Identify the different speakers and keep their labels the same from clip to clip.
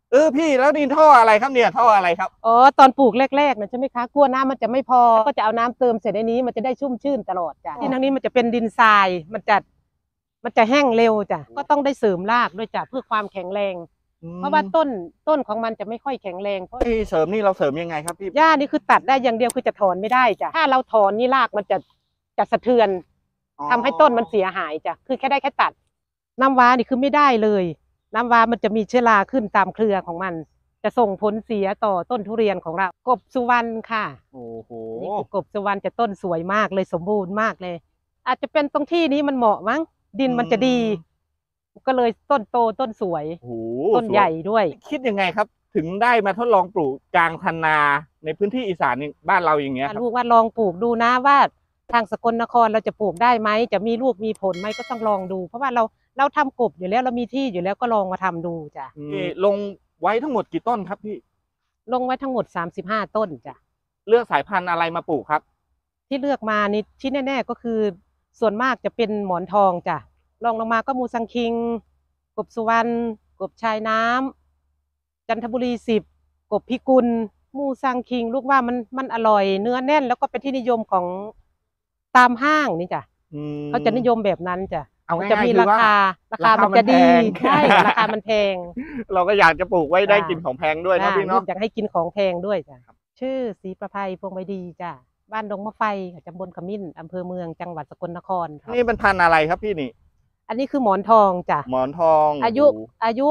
Speaker 1: พี่แล้วนี่ท่ออะไรครับเนี่ยท่ออะไรครับ
Speaker 2: อ๋อตอนปลูกแรกๆนะใช่ไหมคะกลัวน้ำมันจะไม่พอก็จะเอาน้ำเติมเสร็จในนี้มันจะได้ชุ่มชื่นตลอดจ้ะที่ทางนี้มันจะเป็นดินทรายมันจะแห้งเร็วจ้ะก็ต้องได้เสริมรากด้วยจ้ะเพื่อความแข็งแรงเพราะว่าต้นของมันจะไม่ค่อยแข็งแรงเพราะ
Speaker 1: เสริมนี่เราเสริมยังไงครับพี่
Speaker 2: หญ้านี่คือตัดได้อย่างเดียวคือจะถอนไม่ได้จ้ะถ้าเราถอนนี่รากมันจะสะเทือนทำให้ต้นมันเสียหายจ้ะคือแค่ได้แค่ตัดน้ำว้านี่คือไม่ได้เลยน้ำว้ามันจะมีเชื้อราขึ้นตามเครือของมันจะส่งผลเสียต่อต้นทุเรียนของเรากบสุวรรณค่ะ
Speaker 1: โอ้โห
Speaker 2: นี่คือกบสุวรรณจะต้นสวยมากเลยสมบูรณ์มากเลยอาจจะเป็นตรงที่นี้มันเหมาะมั้งดินมันจะดีก็เลยต้นโตต้นสวยต้นใหญ่ด้วย
Speaker 1: คิดยังไงครับถึงได้มาทดลองปลูกกลางคันนาในพื้นที่อีสานบ้านเราอย่างเงี้ยครับ
Speaker 2: ลูกว่าลองปลูกดูนะว่าทางสกลนครเราจะปลูกได้ไหมจะมีลูกมีผลไหมก็ต้องลองดูเพราะว่าเราทำกบอยู่แล้วเรามีที่อยู่แล้วก็ลองมาทำดูจ้ะ
Speaker 1: ลงไว้ทั้งหมดกี่ต้นครับพี่
Speaker 2: ลงไว้ทั้งหมด35ต้นจ้ะ
Speaker 1: เลือกสายพันธุ์อะไรมาปลูกครับ
Speaker 2: ที่เลือกมานี่ที่แน่ๆก็คือส่วนมากจะเป็นหมอนทองจ้ะลองลงมาก็มูซังคิงกบสุวรรณกบชายน้ำจันทบุรี10กบพิกุลมูซังคิงลูกว่ามันอร่อยเนื้อแน่นแล้วก็เป็นที่นิยมของตามห้างนี่จ้ะเขาจะนิยมแบบนั้นจ้ะจะมีราคามันจะดีใช่ราคามันแพง
Speaker 1: เราก็อยากจะปลูกไว้ได้กินของแพงด้วยนะพี่เนาะ
Speaker 2: อยากให้กินของแพงด้วยจ้ะชื่อศรีประภัยพวงใบดีจ้ะบ้านดงมะไฟตำบลขมิ้นอำเภอเมืองจังหวัดสกลนคร
Speaker 1: นี่เป็นพันธุ์อะไรครับพี่นี่
Speaker 2: อันนี้คือหมอนทองจ้ะ
Speaker 1: หมอนทอง
Speaker 2: อายุ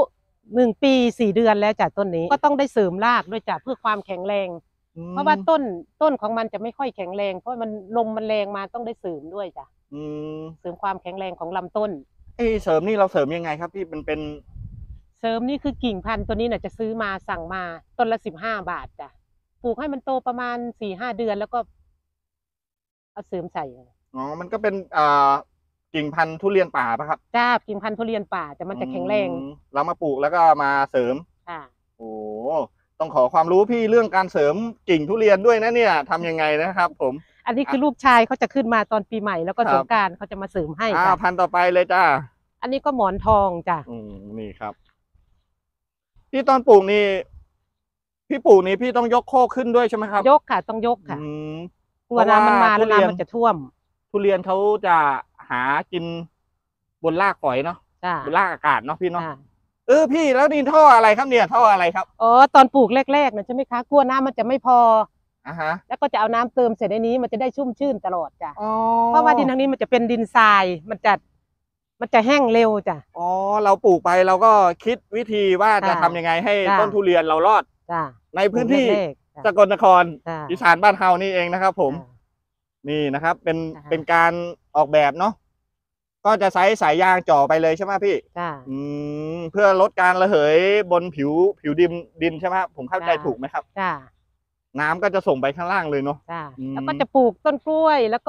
Speaker 2: 1 ปี4 เดือนแล้วจ้ะต้นนี้ก็ต้องได้เสริมรากด้วยจ้ะเพื่อความแข็งแรงเพราะว่าต้นของมันจะไม่ค่อยแข็งแรงเพราะมันลมมันแรงมาต้องได้เสริมด้วยจ้ะเสริมความแข็งแรงของลำต้น
Speaker 1: เสริมนี่เราเสริมยังไงครับพี่เป็น
Speaker 2: เสริมนี่คือกิ่งพันธุ์ตัวนี้น่ะจะซื้อมาสั่งมาต้นละ15 บาทจ้ะปลูกให้มันโตประมาณ4-5 เดือนแล้วก็เอาเสริมใส่
Speaker 1: มันก็เป็นกิ่งพันธุ์ทุเรียนป่าป่ะครับ
Speaker 2: จ้ากิ่งพันธุ์ทุเรียนป่าแต่มันจะแข็งแรง
Speaker 1: เรามาปลูกแล้วก็มาเสริม
Speaker 2: ค่ะ
Speaker 1: โอ้ต้องขอความรู้พี่เรื่องการเสริมกิ่งทุเรียนด้วยนะเนี่ยทำยังไงนะครับผม
Speaker 2: อันนี้คือลูกชายเขาจะขึ้นมาตอนปีใหม่แล้วก็สงกรานต์เขาจะมาเสริมให้
Speaker 1: พันธุ์ต่อไปเลยจ้า
Speaker 2: อันนี้ก็หมอนทองจ้ะ
Speaker 1: นี่ครับพี่ตอนปลูกนี่พี่ปลูกนี่พี่ต้องยกโคกขึ้นด้วยใช่ไหมครับ
Speaker 2: ยกค่ะต้องยกค่ะกลัวน้ำมันมาแล้วน้ำมันจะท่วม
Speaker 1: ทุเรียนเขาจะหากินบนรากฝอยเนาะบนรากอากาศเนาะพี่เนาะพี่แล้วนี่ท่ออะไรครับเนี่ยท่ออะไรครับ
Speaker 2: อ๋อตอนปลูกแรกๆนะใช่ไหมคะกลัวน้ำมันจะไม่พอแล้วก็จะเอาน้ำเติมเสร็จในนี้มันจะได้ชุ่มชื่นตลอดจ้ะเพราะว่าดินทางนี้มันจะเป็นดินทรายมันจะแห้งเร็วจ้ะ
Speaker 1: เราปลูกไปเราก็คิดวิธีว่าจะทำยังไงให้ต้นทุเรียนเรารอดในพื้นที่สกลนครอีสานบ้านเฮานี่เองนะครับผมนี่นะครับเป็นการออกแบบเนาะก็จะใช้สายยางจ่อไปเลยใช่ไหมพี่เพื่อลดการระเหยบนผิวดินใช่ไหมผมเข้าใจถูกไหมครับน้ำก็จะส่งไปข้างล่างเลยเนาะ
Speaker 2: แล้วก็จะปลูกต้นกล้วยแล้ว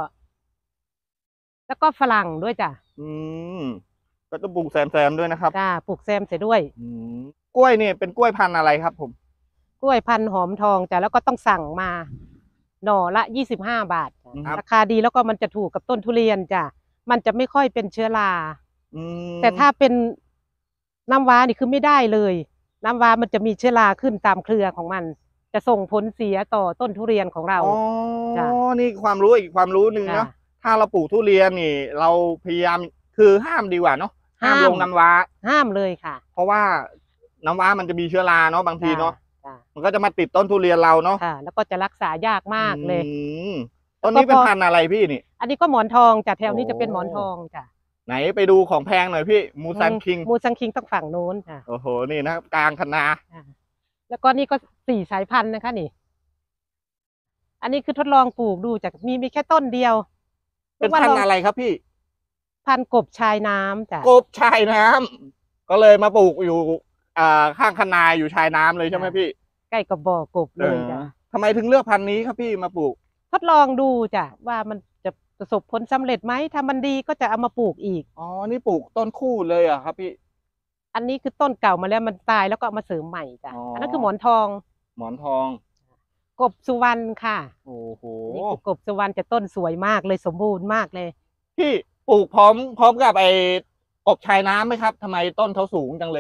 Speaker 2: ก็ฝรั่งด้วยจ้ะ
Speaker 1: ก็ต้องปลูกแซมด้วยนะครับ
Speaker 2: ปลูกแซมเสร็จด้วย
Speaker 1: กล้วยนี่เป็นกล้วยพันธุ์อะไรครับผม
Speaker 2: กล้วยพันธุ์หอมทองจ้ะแล้วก็ต้องสั่งมาหน่อละ25 บาทราคาดีแล้วก็มันจะถูกกับต้นทุเรียนจ้ะมันจะไม่ค่อยเป็นเชื้อราแต่ถ้าเป็นน้ำว้านี่คือไม่ได้เลยน้ำว้ามันจะมีเชื้อราขึ้นตามเครือของมันจะส่งผลเสียต่อต้นทุเรียนของเรา
Speaker 1: นี่ความรู้อีกความรู้หนึ่งเนาะถ้าเราปลูกทุเรียนนี่เราพยายามคือห้ามดีกว่าเนาะห้ามลงน้ำว้า
Speaker 2: ห้ามเลยค่ะ
Speaker 1: เพราะว่าน้ำว้ามันจะมีเชื้อราเนาะบางทีเนาะมันก็จะมาติดต้นทุเรียนเราเนาะ
Speaker 2: แล้วก็จะรักษายากมากเลย
Speaker 1: ต้นนี้เป็นพันธุ์อะไรพี่นี่
Speaker 2: อันนี้ก็หมอนทองจ้ะแถวนี้จะเป็นหมอนทองจ้ะ
Speaker 1: ไหนไปดูของแพงหน่อยพี่มูซันคิง
Speaker 2: ต้องฝั่งโน้นค่ะ
Speaker 1: โอ้โหนี่นะครับกลางคันนา
Speaker 2: แล้วก็นี่ก็4 สายพันธุ์นะคะนี่อันนี้คือทดลองปลูกดูจากมีแค่ต้นเดียว
Speaker 1: เป็นพันธุ์อะไรครับพี่
Speaker 2: พันธุ์กบชายน้ำจ้ะ
Speaker 1: กบชายน้ำก็เลยมาปลูกอยู่ข้างคันนาอยู่ชายน้ำเลยใช่ไหมพี่
Speaker 2: ใกล้กับบ่อกบเลยจ้ะ
Speaker 1: ทำไมถึงเลือกพันธุ์นี้ครับพี่มาปลูก
Speaker 2: ทดลองดูจ้ะว่ามันจะประสบผลสำเร็จไหมถ้ามันดีก็จะเอามาปลูกอีก
Speaker 1: นี่ปลูกต้นคู่เลยอ่ะครับพี่
Speaker 2: อันนี้คือต้นเก่ามาแล้วมันตายแล้วก็เอามาเสริมใหม่จ้ะอันนั้นคือหมอนทองกบสุวรรณค่ะ
Speaker 1: โอ้โห
Speaker 2: นี่คือกบสุวรรณจะต้นสวยมากเลยสมบูรณ์มากเลย
Speaker 1: พี่ปลูกพร้อมกับไอ้กบชายน้ำไหมครับทำไมต้นเขาสูงจังเลยนี่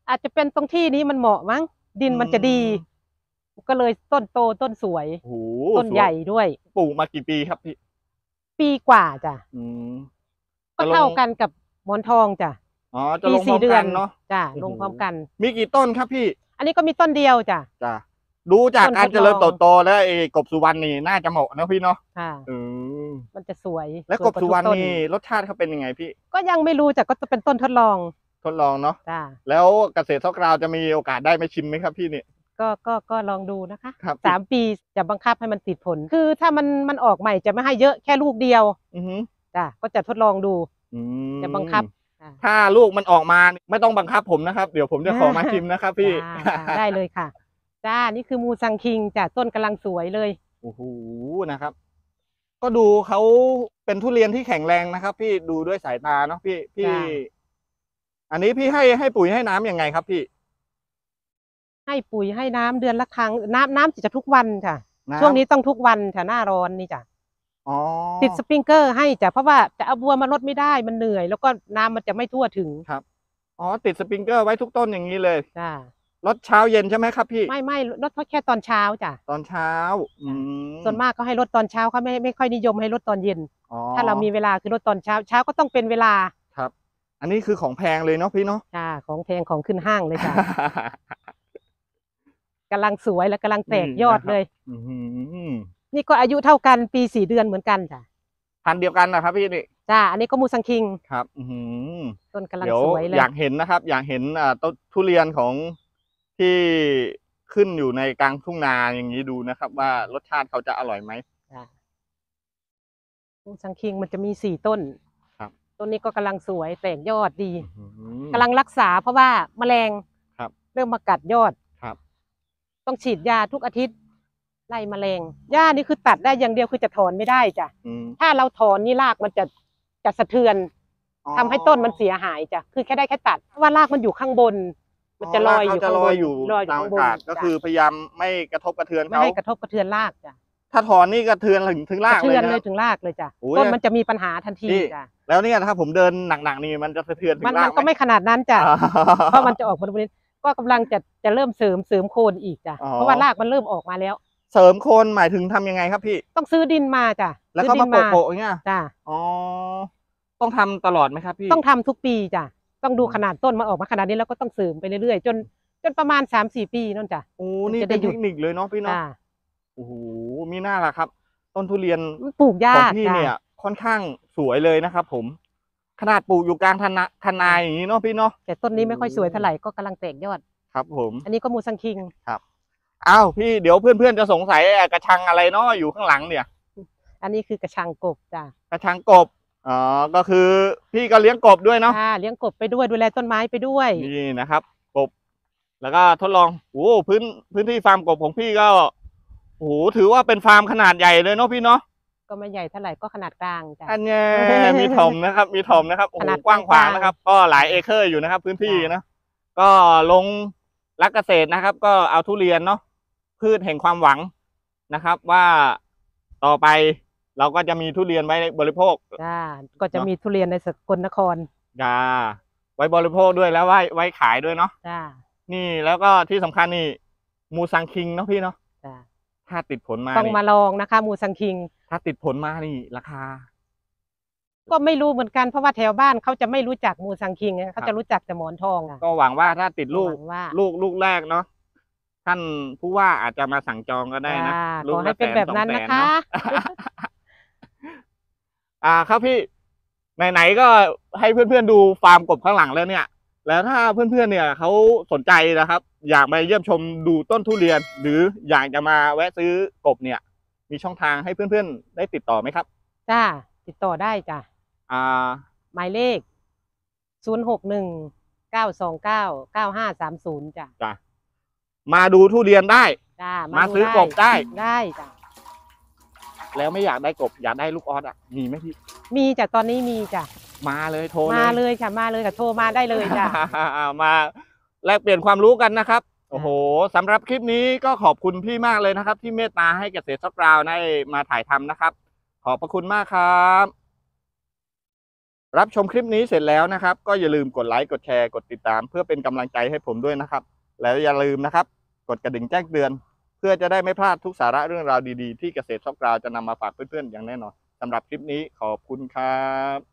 Speaker 2: อาจจะเป็นตรงที่นี้มันเหมาะมั้งดินมันจะดี ก็เลยต้นโตต้นสวย
Speaker 1: โอ้โห
Speaker 2: ต้นใหญ่ด้วย
Speaker 1: ปลูกมากี่ปีครับพี่
Speaker 2: ปีกว่าจ้ะ ก็เท่ากันกับหมอนทองจ้ะ
Speaker 1: อ๋อจะลงพร้อมกันเนาะ
Speaker 2: จ้ะลงพร้อมกัน
Speaker 1: มีกี่ต้นครับพี่
Speaker 2: อันนี้ก็มีต้นเดียวจ้ะ
Speaker 1: ดูจากการเจริญเติบโตแล้วกบสุวรรณนี่น่าจะเหมาะนะพี่เนาะ
Speaker 2: ค่ะมันจะสวย
Speaker 1: แล้วกบสุวรรณนี่รสชาติเขาเป็นยังไงพี่
Speaker 2: ก็ยังไม่รู้จ้ะก็จะเป็นต้นทดลอง
Speaker 1: เนาะ
Speaker 2: จ้ะ
Speaker 1: แล้วเกษตรทดลองจะมีโอกาสได้มาชิมไหมครับพี่นี่
Speaker 2: ก็ลองดูนะคะ
Speaker 1: ครับ
Speaker 2: 3 ปีจะบังคับให้มันติดผล คือถ้ามันออกใหม่จะไม่ให้เยอะแค่ลูกเดียวจ้ะก็จะทดลองดูจะบังคับ
Speaker 1: ถ้าลูกมันออกมาไม่ต้องบังคับผมนะครับเดี๋ยวผมจะขอมาชิมนะครับพี่
Speaker 2: ได้เลยค่ะจ้านี่คือมูซังคิงจ้ะต้นกำลังสวยเลย
Speaker 1: โอ้โหนะครับ ก็ดูเขาเป็นทุเรียนที่แข็งแรงนะครับ พี่ดูด้วยสายตาเนาะพี่อันนี้พี่ให้ปุ๋ยให้น้ำยังไงครับพี่
Speaker 2: ให้ปุ๋ยให้น้ำเดือนละครั้งน้ำจะทุกวันค่ะช่วงนี้ต้องทุกวันค่ะหน้าร้อนนี่จ้ะติดสปริงเกอร์ให้จ้ะเพราะว่าจะเอาบัวมาลดไม่ได้มันเหนื่อยแล้วก็น้ำมันจะไม่ทั่วถึงครับติดสปริงเกอร์ไว้ทุกต้นอย่างนี้เลยจ้ารดเช้าเย็นใช่ไหมครับพี่ไม่รดแค่ตอนเช้าจ้ะ
Speaker 1: ตอนเช้า
Speaker 2: ส่วนมากก็ให้รดตอนเช้าเขาไม่ค่อยนิยมให้รดตอนเย็นถ้าเรามีเวลาคือรดตอนเช้าก็ต้องเป็นเวลา
Speaker 1: ครับอันนี้คือของแพงเลยเนาะพี่เนาะ
Speaker 2: จ้าของแพงของขึ้นห้างเลยจ้ะกำลังสวยและกำลังแตกยอดเลยนี่ก็อายุเท่ากันปี4 เดือนเหมือนกันจ้ะ
Speaker 1: พันเดียวกันนะครับพี่นี่
Speaker 2: จ้าอันนี้ก็มูซังคิง
Speaker 1: ครับ
Speaker 2: ต้นกำลังสวยเลย
Speaker 1: อยากเห็นนะครับอยากเห็นต้นทุเรียนของที่ขึ้นอยู่ในกลางทุ่งนาอย่างนี้ดูนะครับ ว่ารสชาติเขาจะอร่อยไหม
Speaker 2: มูซังคิงมันจะมี4 ต้น
Speaker 1: ครับ
Speaker 2: ต้นนี้ก็กำลังสวยแตกยอดดีกำลังรักษาเพราะว่าแมลงเริ่มมากัดยอดต้องฉีดยาทุกอาทิตย์ไล่แมลงหญ้านี่คือตัดได้อย่างเดียวคือจะถอนไม่ได้จ้ะถ้าเราถอนนี่รากมันจะสะเทือนทำให้ต้นมันเสียหายจ้ะคือแค่ได้แค่ตัดเพราะว่ารากมันอยู่ข้างบนมันจะลอยอยู่ข้างบน
Speaker 1: ลอยอยู่ข้างบนก็คือพยายามไม่กระทบกระเทือนเขา
Speaker 2: ไม่ให้กระทบกระเทือนรากจ้ะ
Speaker 1: ถ้าถอนนี่กระเทือนถึงรากเลยนะ
Speaker 2: ถึงรากเลยจ้ะต้นมันจะมีปัญหาทันทีจ้ะ
Speaker 1: แล้วเนี่ยถ้าผมเดินหนักๆนี่มันจะสะเทือนถึงราก
Speaker 2: มันก็ไม่ขนาดนั้นจ้ะเพราะมันจะออกบริเวณก็กำลังจะเริ่มเสริมโคนอีกจ้ะเพราะว่ารากมันเริ่มออกมาแล้ว
Speaker 1: เสริมโคนหมายถึงทำยังไงครับพี่
Speaker 2: ต้องซื้อดินมาจ้ะ
Speaker 1: แล้วก็มาโปะๆอย่างเงี้ย
Speaker 2: จ้ะ
Speaker 1: ต้องทำตลอดไหมครับพี่
Speaker 2: ต้องทำทุกปีจ้ะต้องดูขนาดต้นมาออกมาขนาดนี้แล้วก็ต้องเสริมไปเรื่อยๆจนประมาณ3-4 ปีนั่นจ้ะ
Speaker 1: นี่เป็นเทคนิคเลยเนาะพี่เนาะโอ้โหมีหน้าล่ะครับต้นทุเรียน
Speaker 2: ปลูกยาก
Speaker 1: ของพี่เนี่ยค่อนข้างสวยเลยนะครับผมขนาดปลูกอยู่กลางคันนาอย่างนี้เนาะพี่เนาะ
Speaker 2: แต่ต้นนี้ไม่ค่อยสวยเท่าไหร่ก็กำลังแตกยอด
Speaker 1: ครับผม
Speaker 2: อันนี้ก็มูซังคิง
Speaker 1: ครับอ้าวพี่เดี๋ยวเพื่อนๆจะสงสัยกระชังอะไรเนาะอยู่ข้างหลังเนี่ย
Speaker 2: อันนี้คือกระชังกบจ้ะ
Speaker 1: กระชังกบก็คือพี่ก็เลี้ยงกบด้วยเนาะ
Speaker 2: เลี้ยงกบไปด้วยดูแลต้นไม้ไปด้วย
Speaker 1: นี่นะครับกบแล้วก็ทดลองพื้นที่ฟาร์มกบของพี่ก็โอ้โหถือว่าเป็นฟาร์มขนาดใหญ่เลยเนาะพี่เนาะ
Speaker 2: ก็ไม่ใหญ่เท่าไหร่ก็ขนาดกลางจ้ะ
Speaker 1: อันนี้มีถมนะครับมีถมนะครับโอ้โหกว้างขวางนะครับก็หลายเอเคอร์อยู่นะครับพื้นที่นะก็ลงรักเกษตรนะครับก็เอาทุเรียนเนาะพืชแห่งความหวังนะครับว่าต่อไปเราก็จะมีทุเรียนไว้บริโภค
Speaker 2: ก็จะมีทุเรียนในสกลนคร
Speaker 1: ไว้บริโภคด้วยแล้วไว้ขายด้วยเนาะนี่แล้วก็ที่สำคัญนี่มูซังคิงเนาะพี่เนาะถ้าติดผลมา
Speaker 2: ต้องมาลองนะคะมูซังคิง
Speaker 1: ถ้าติดผลมานี่ราคา
Speaker 2: ก็ไม่รู้เหมือนกันเพราะว่าแถวบ้านเขาจะไม่รู้จักมูซังคิงเขาจะรู้จักแต่หมอนทอง
Speaker 1: ก็หวังว่าถ้าติดลูกแรกเนาะท่านผู้ว่าอาจจะมาสั่งจองก็ได้นะ
Speaker 2: ขอให้เป็นแบบนั้นนะคะ
Speaker 1: ครับพี่ไหนๆก็ให้เพื่อนๆดูฟาร์มกบข้างหลังแล้วเนี่ยแล้วถ้าเพื่อนๆเนี่ยเขาสนใจนะครับอยากมาเยี่ยมชมดูต้นทุเรียนหรืออยากจะมาแวะซื้อกบเนี่ยมีช่องทางให้เพื่อนๆได้ติดต่อไหมครับ
Speaker 2: จ้าติดต่อได้จ้ะหมายเลข061-929-9530จ้ะ
Speaker 1: มาดูทุเรียนได้มาซื้อกบได้
Speaker 2: จ้ะ
Speaker 1: แล้วไม่อยากได้กบอยากได้ลูกออสมีไหมพี่
Speaker 2: มีจ้ะตอนนี้มีจ้ะ
Speaker 1: มาเลยโทร
Speaker 2: มาเลยค่ะมาเลยค่ะโทรมาได้เลยจ้ะ
Speaker 1: มาแลกเปลี่ยนความรู้กันนะครับโอ้โหสำหรับคลิปนี้ก็ขอบคุณพี่มากเลยนะครับที่เมตตาให้เกษตรทดลองได้มาถ่ายทำนะครับขอบพระคุณมากครับรับชมคลิปนี้เสร็จแล้วนะครับก็อย่าลืมกดไลค์กดแชร์กดติดตามเพื่อเป็นกำลังใจให้ผมด้วยนะครับแล้วอย่าลืมนะครับกดกระดิ่งแจ้งเตือนเพื่อจะได้ไม่พลาดทุกสาระเรื่องราวดีๆที่เกษตรซอกกราวจะนำมาฝากเพื่อนๆอย่างแน่นอนสำหรับคลิปนี้ขอบคุณครับ